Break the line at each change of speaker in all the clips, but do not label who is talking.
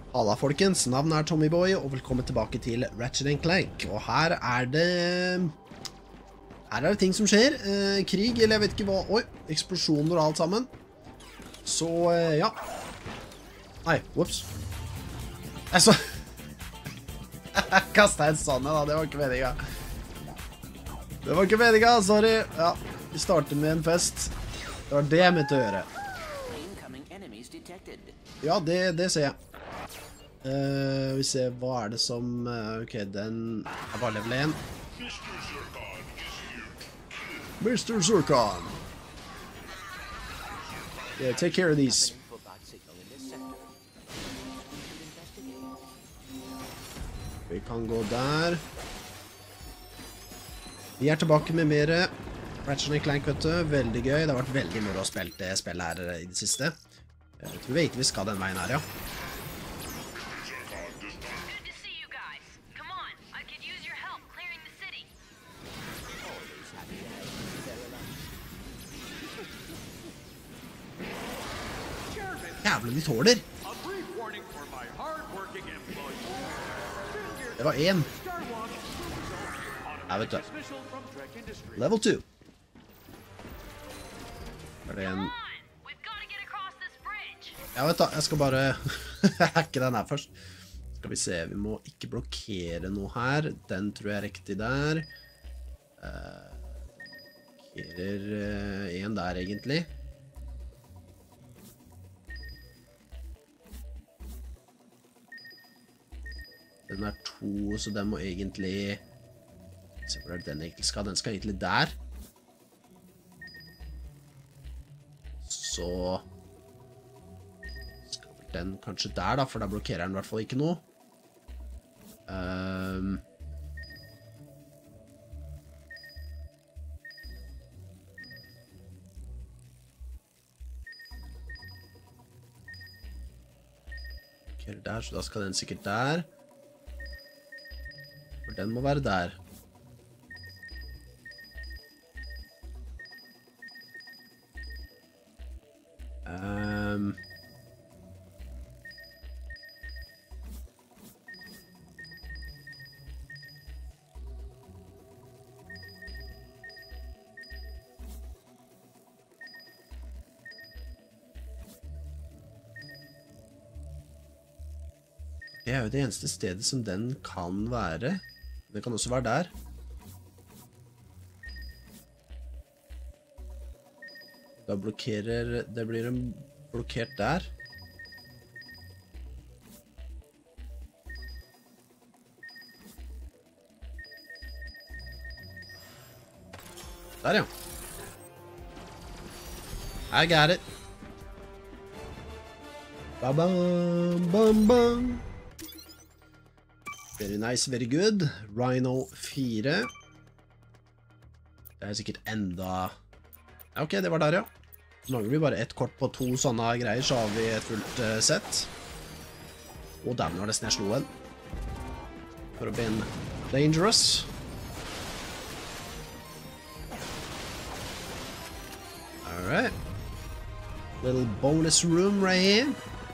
Halla folkens, navnet Tommyboy, og velkommen tilbake til Ratchet & Clank. Og her er det ting som skjer. Krig, eller jeg vet ikke hva. Oi, eksplosjoner og alt sammen. Så, ja. Nei, whoops. Jeg kastet en sånn, da. Det var ikke meningen. Det var ikke meningen, sorry. Ja, vi starter med en fest. Det var det jeg mente å gjøre. Ja, det ser jeg. Vi ser, hva er det som... ok, den er bare level 1. Mr. Zurkon! Yeah, take care of these. Vi kan gå der. Vi er tilbake med mer Ratchet & Clank, vet du. Veldig gøy. Det har vært veldig moro å spille det spillet her i det siste. Jeg tror vi skal den veien her, ja. Jævlig de tåler. Det var en. Ja, vet du. Level 2. Er det en... Ja, vet du, jeg skal bare hacke den her først. Skal vi se, vi må ikke blokkere noe her. Den tror jeg er riktig der. Blokkerer en der, egentlig. Den er 2, så den må egentlig... Se hvor er det den egentlig skal. Den skal egentlig der. Så... Skal den kanskje der da, for da blokkerer den i hvert fall ikke noe. Blokkerer der, så da skal den sikkert der. Den må være der. Det er jo det eneste stedet som den kan være. Det kan også være der. Da blokkerer... Det blir en blokkert der. Der, ja. I got it. Ba-bam, bam-bam. Very nice, very good. Rhino 4. Det er sikkert enda... Ok, det var der, ja. Så mangler vi bare ett kort på 2 sånne greier, så har vi et fullt sett. Og der var nesten jeg slo en. For å bli en dangerous. Alright. Little bonus room right here.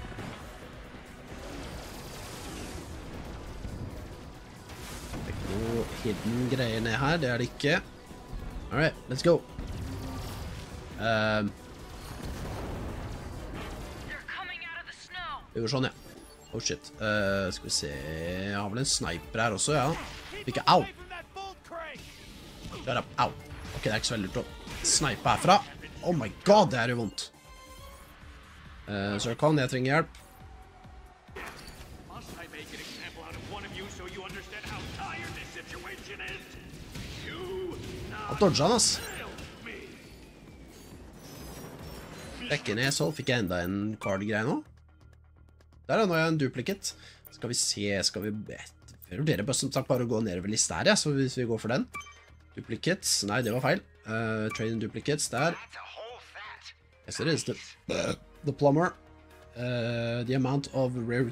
Hidden greier ned her, det er det ikke. Alright, let's go. Det går sånn, ja. Oh shit. Skal vi se... Jeg har vel en sniper her også, ja. Ikke, au! Shut up, au. Ok, det er ikke så veldig lurt å snipe herfra. Oh my god, det er jo vondt. Zurkon, jeg trenger hjelp. Han dodget han, ass. Rekke ned, så fikk jeg enda en card-greie nå. Der er nå en duplicate. Skal vi se, skal vi... Jeg vurderer bare som sagt bare å gå nedover lista her, ja, så hvis vi går for den. Duplicates, nei, det var feil. Trading duplicates, der. Yes, it is. The plumber. The amount of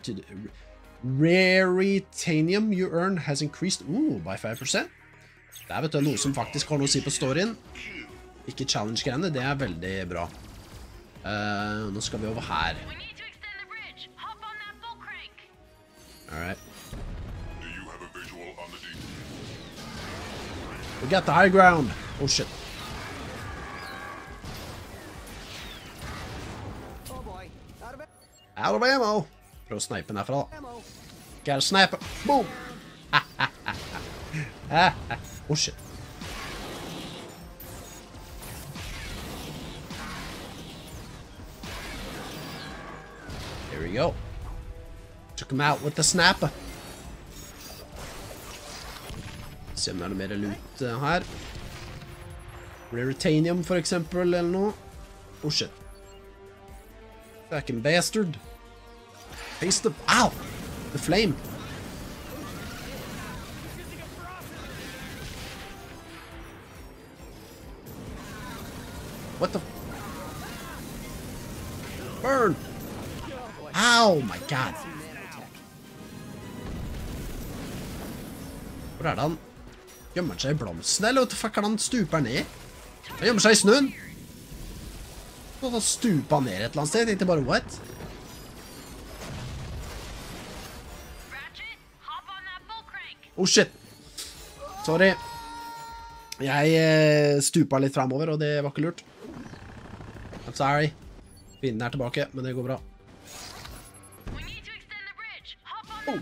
raritanium you earn has increased by 5%. Det er, vet du, noe som faktisk har noe å si på storyen. Ikke challenge-greiene, det er veldig bra. Nå skal vi over her. Alright.
Do you have a visual on the deep?
We got the high ground. Oh shit.
Oh boy.
Out of ammo. Prøv å snipe den herfra. Gotta snipe it. Boom. Oh shit. There we go. Took him out with the snapper. Se om det er noe mer loot her. Raritanium for eksempel, eller noe. Oh shit. Fucking bastard. Face the... Ow! The flame. What the... Burn! Ow, my god. Hvor er det han? Gjemmer han seg i blomsten, eller hva the fuck er det han stuper ned? Han gjemmer seg i snøen. Så han stuper ned et eller annet sted, jeg tenkte bare, what? Oh shit. Sorry. Jeg stupa litt fremover, og det var ikke lurt. I'm sorry. Fienden er tilbake, men det går bra. Oh.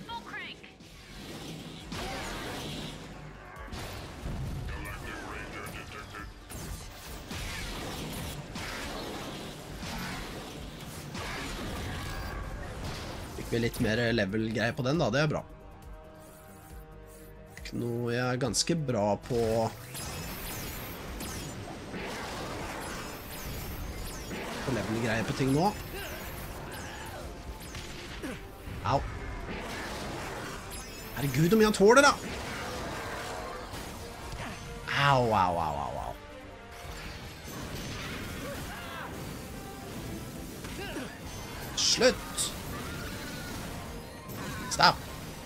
Fikk vi litt mer level-greie på den da, det er bra. Nå er jeg ganske bra på level-greie på ting nå. Au. Herregud, hvor mye han tåler da! Au, au, au, au, au. Slutt! Stopp!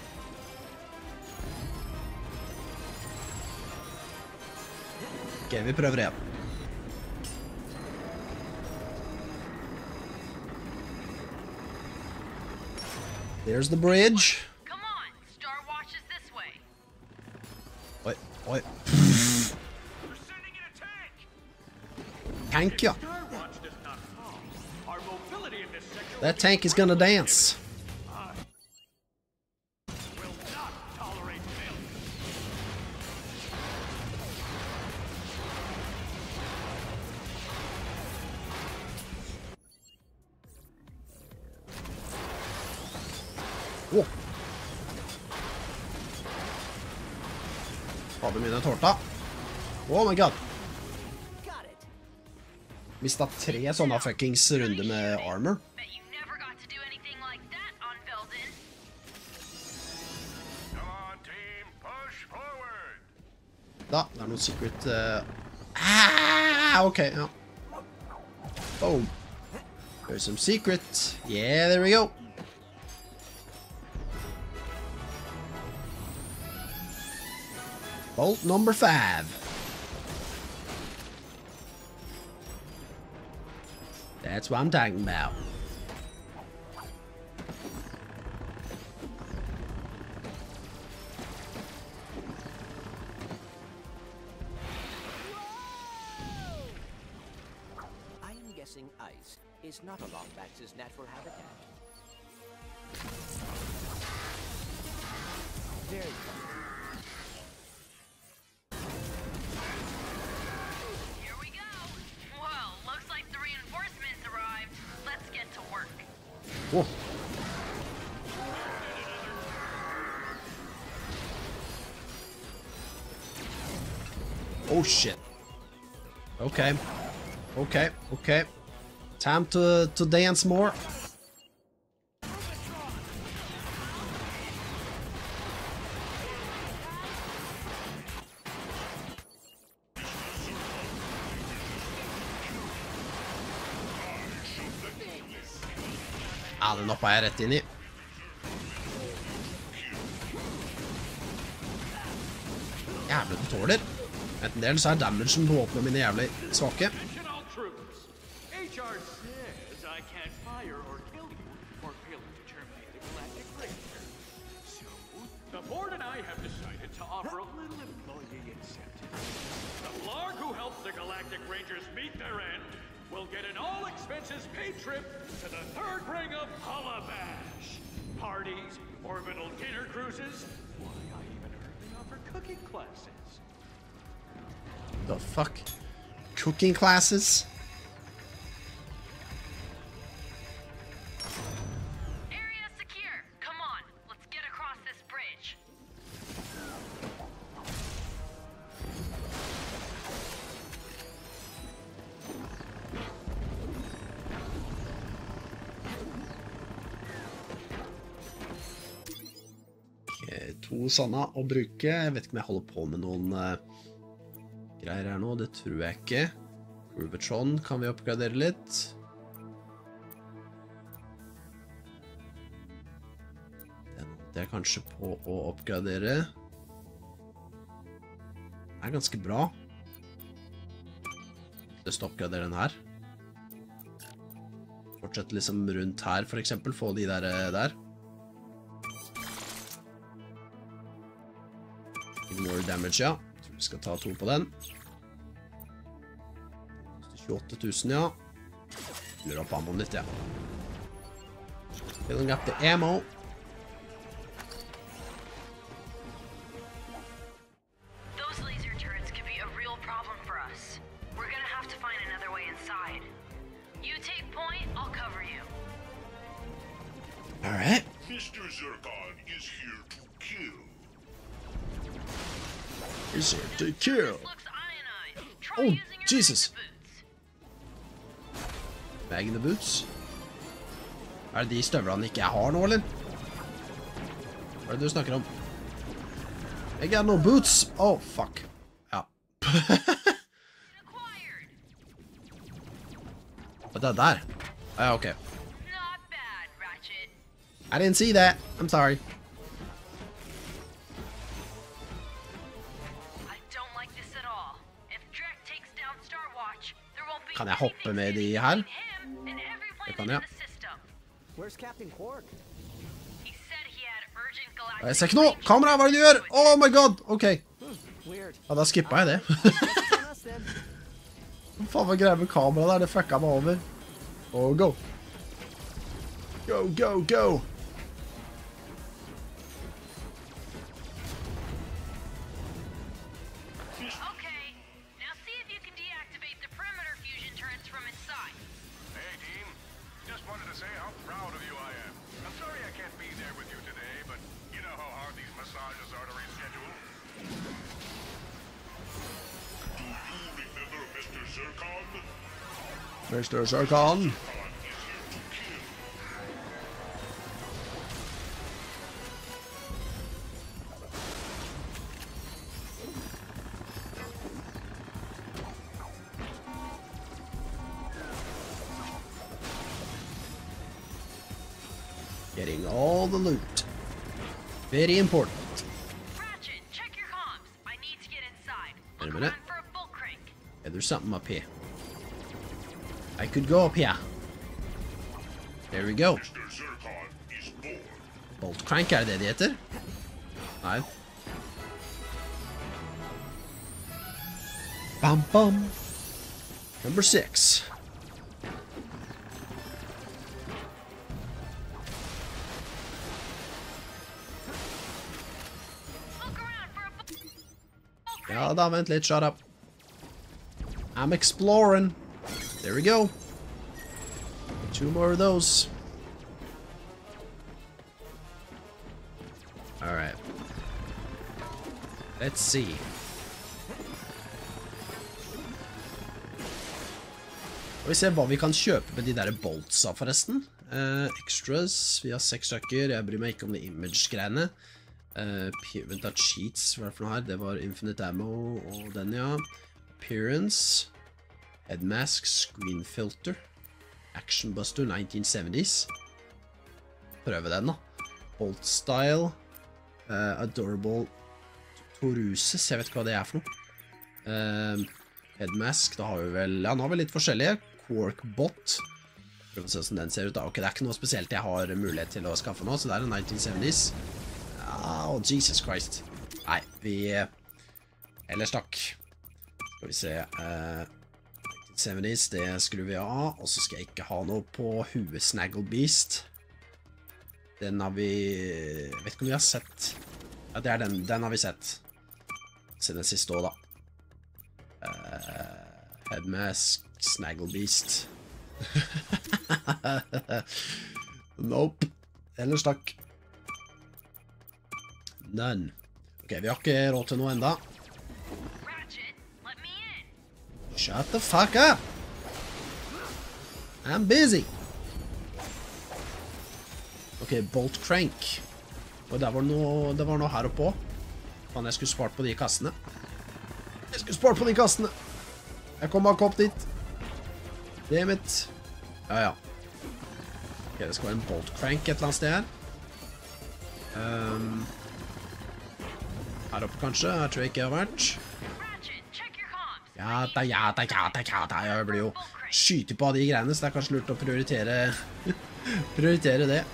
Ok, vi prøver igjen. There's the bridge.
Come on, Star Watch is this way.
Oi, oi.
We're sending in a tank!
Tank, ja.
Star Watch does not fall. Our mobility in this sector
That tank is gonna dance.
will not tolerate failure.
Åh. Fader mine tårta. Oh my god. Mistet 3 sånne fuckings runder med armor.
Bet you never got to do anything like that on Veldin.
Come on, team, push forward!
Da, det er noe secret... ok, ja. Boom. There's some secret. Yeah, there we go. Bolt number 5. That's what I'm talking about.
I am guessing ice is not a Lombax's natural habitat. Very clever.
Here we go. Well, looks like the reinforcements arrived. Let's get to work.
Whoa. Oh shit. Okay. Okay, okay. Time to dance more. Ja, den hoppa jeg rett inn i. Jævlig det tåler. Enten del så er damagen på våpnene mine jævlig svake.
Attention all troops! HR says I can't fire or kill you for failing to terminate the galactic breakthrough. board and I have decided to offer a little employee incentive. The Blarg who helps the Galactic Rangers meet their end will get an all-expenses-paid trip to the third ring of Hullabash. Parties, orbital dinner cruises. Why, I even heard they offer cooking classes.
The fuck? Cooking classes?
Area secure. Come on, let's get across this bridge.
Ok, 2 sånne å bruke. Jeg vet ikke om jeg holder på med noen greier her nå, det tror jeg ikke. Groovatron kan vi oppgradere litt. Den holdt jeg kanskje på å oppgradere. Den er ganske bra. Lyst til å oppgradere den her. Fortsette liksom rundt her for eksempel, få de der. More damage, ja. Vi skal ta 2 på den. 28 000, ja. Fyller opp ammoen litt, ja. Filling up the ammo.
Those laser turrets could be a real problem for us. We're gonna have to find another way inside. You take point, I'll cover you.
All right.
Mr. Zircon is here to kill.
Is here to kill.
Looks ionized. Try
Oh,
using your
Jesus.
laser boots.
Bag in the boots. Er det de støvlene ikke jeg har nå, eller? Hva er det du snakker om? Jeg har no boots. Oh, fuck. Ja.
Acquired.
Og det er der. Ja, ok.
Not bad, Ratchet.
I didn't see that. I'm sorry.
I don't like this at all. If Drek takes down Star Watch, there won't be
Kan jeg hoppe
anything
med de
standing
her?
between him and every
Det
planet
kan
in
jeg.
the system.
Where's Captain Quark?
He said he had urgent galactic
Jeg ser ikke noe. Kamera, hva er det du gjør? Oh my god. Ok.
Weird.
Ja, da skippet jeg det.
On us then.
Hva faen var greia med kamera der? Det fucka meg over. Oh, go. Go, go, go.
Okay, now see if you can deactivate the perimeter fusion turrets from inside.
Hey, team. Just wanted to say how proud of you I am. I'm sorry I can't be there with you today, but you know how hard these massages are to reschedule. Do you remember Mr. Zircon?
Mr. Zircon.
Zircon is here to kill.
Getting all the loot. Very important.
Ratchet, check your comms. I need to get inside.
Wait a
Look
minute.
around for a bull crank.
Yeah, there's something up here. I could go up here. There we go.
Mr. Zircon is born.
Bolt crank, er det det heter? Nei. Bam, bam. Number 6.
Look around for a bull crank.
Ja da, vent litt, shut up. I'm exploring. There we go. 2 more of those. Alright. Let's see. Skal vi se hva vi kan kjøpe med de der boltsa forresten. Extras, vi har 6 stykker. Jeg bryr meg ikke om de image-greiene. Vent da, cheats, hva er det for noe her? Det var Infinite Ammo og den, ja. Appearance. Headmask, Screen Filter. Action Buster, 1970s. Prøve den da. Bolt Style. Adorable Toruses, jeg vet ikke hva det er for noe. Headmask, da har vi vel, ja, nå har vi litt forskjellige. Quark Bot. Prøv å se hvordan den ser ut da. Ok, det er ikke noe spesielt jeg har mulighet til å skaffe nå, så det er en 1970s. Ja, Oh, Jesus Christ. Nei, vi... Ellers takk. Skal vi se. 70s, det skrur vi av. Og så skal jeg ikke ha noe på huet Snaggle Beast. Den har vi... Jeg vet ikke om vi har sett. Ja, det er den. Den har vi sett. Siden den siste år, da. Headmask, Snaggle Beast. Nope. Ellers takk. None. Ok, vi har ikke råd til noe enda. Shut the fuck up! I'm busy! Ok, Bolt Crank. Og det var noe her oppe også. Faen, jeg skulle spart på de kassene. Jeg kom bare ikke opp dit. Det er mitt. Ja. Ok, det skal være en Bolt Crank et eller annet sted her. Her oppe kanskje. Her tror jeg ikke jeg har vært. Ja, jeg blir jo skytet på av de greiene, så det er kanskje lurt å prioritere det.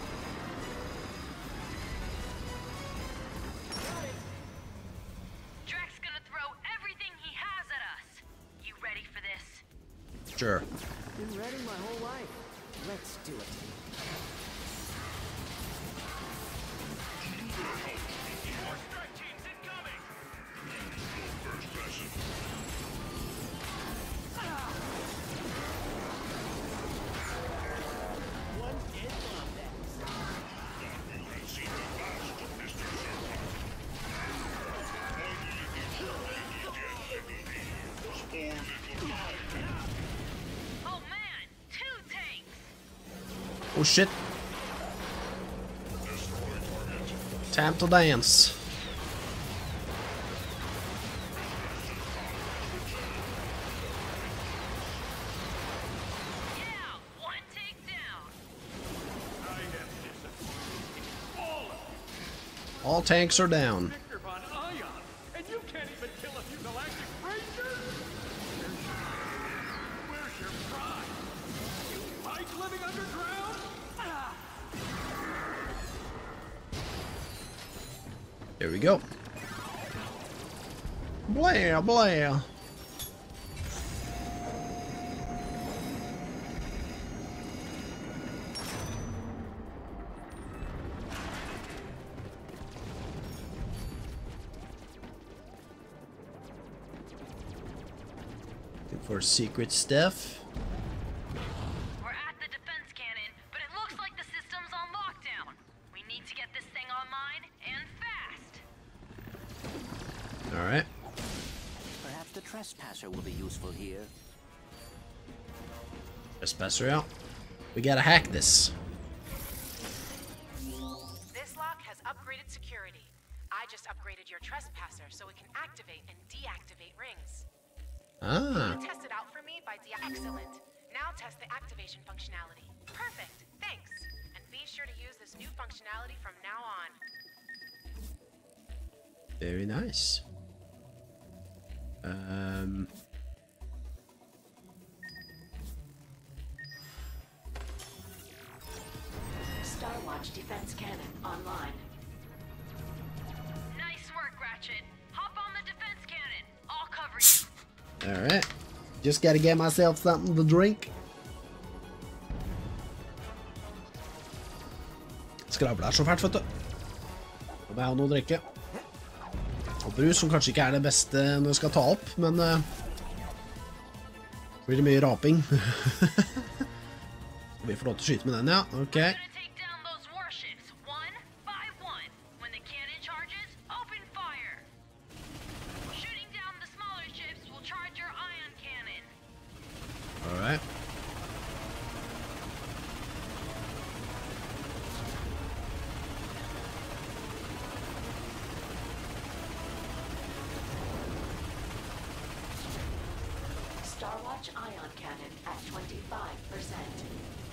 Sure.
Been ready my whole life. Let's do it.
Oh shit. Time to dance. All tanks are down.
Victor Von Ion, and you can't even kill a few Galactic Rangers? Where's your pride? You like living underground?
Here we go. Blah, blah. For secret stuff.
We're at the defense cannon, but it looks like the system's on lockdown. We need to get this thing online, and fast.
Alright.
Perhaps the trespasser will be useful here.
Trespasser out. We gotta hack this.
This lock has upgraded security. I just upgraded your trespasser so it can activate and deactivate rings.
Ah.
Test it out for me by excellent. Now test the activation functionality. Perfect. Thanks. And be sure to use this new functionality from now on.
Very nice.
Starwatch defense cannon online.
Nice work, Ratchet. Hop on the defense cannon. I'll cover you.
Alright. Just gotta get myself something to drink. Skravler er så fælt, vet du. Da må jeg ha noe å drikke. Og brus, som kanskje ikke er det beste når jeg skal ta opp, men blir det mye raping. Vi får lov til å skyte med den, ja. Ok.
Take down those warships, one by one. When the cannon charges, open fire. Shooting down the smaller ships will charge your ion cannon.
Alright.
Starwatch ion cannon at 25%.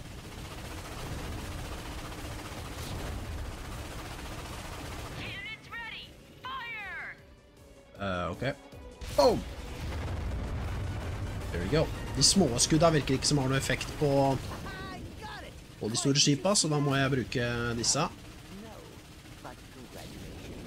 Cannons ready. Fire!
Ok. Boom! There we go. De små skudda virker ikke som har noe effekt på de store skipa, så da må jeg bruke disse.
No, but congratulations.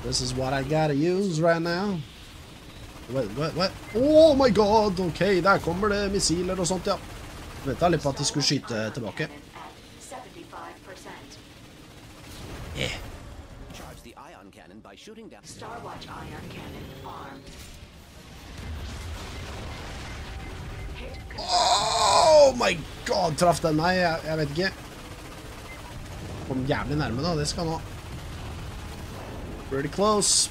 This is what I gotta use right now. What? Oh my god! Ok, der kommer det missiler og sånt, ja. Ventet litt på at de skulle skyte tilbake. Yeah.
Charge the ion cannon by shooting down.
Starwatch ion cannon armed. Hit
Oh my god! Traff den meg, jeg vet ikke. Kom jævlig nærme da, det skal han ha. Pretty close.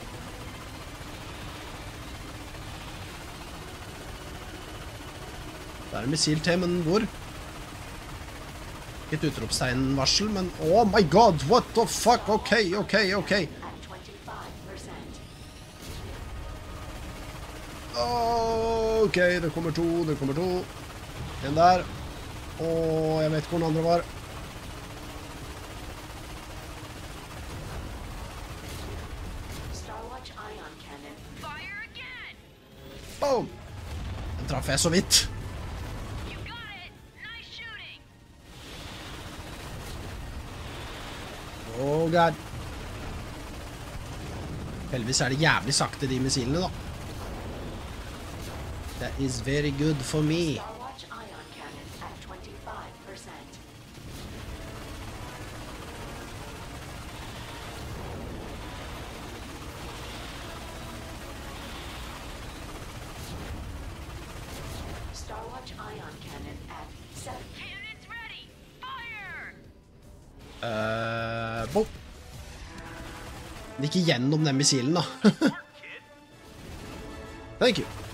Der er missil til, men hvor? Ikke et utropstegn-varsel, men oh my god, what the fuck? Ok.
at 25%.
Ok, det kommer to. En der. Og jeg vet ikke hvor den andre var.
Starwatch ion cannon.
Fire again!
Boom! Den traff jeg så vidt.
You got it! Nice shooting!
Oh god. Heldigvis er det jævlig sakte, de missilene da. That is very good for me.
Starwatch ion cannon at 25%. Starwatch ion cannon at 7.
Cannons ready! Fire!
Boom. Den gikk igjennom den missilen da. Thank you.